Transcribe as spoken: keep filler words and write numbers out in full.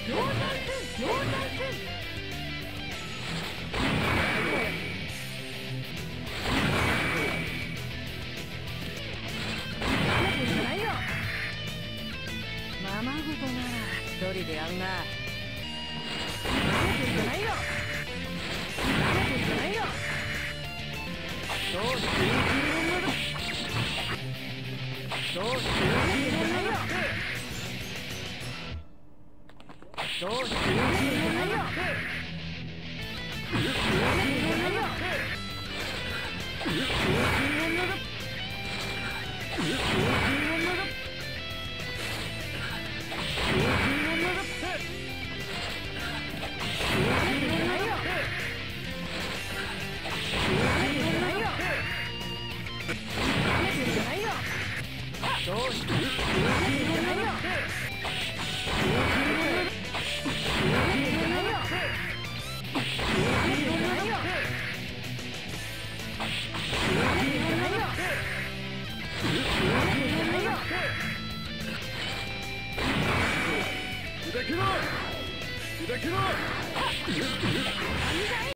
ままごとなら一人でやるな。ないよ。ないよ。どうしてどうしてないよ。どうしてないよ。ないよ。どうして砕けろ砕けろ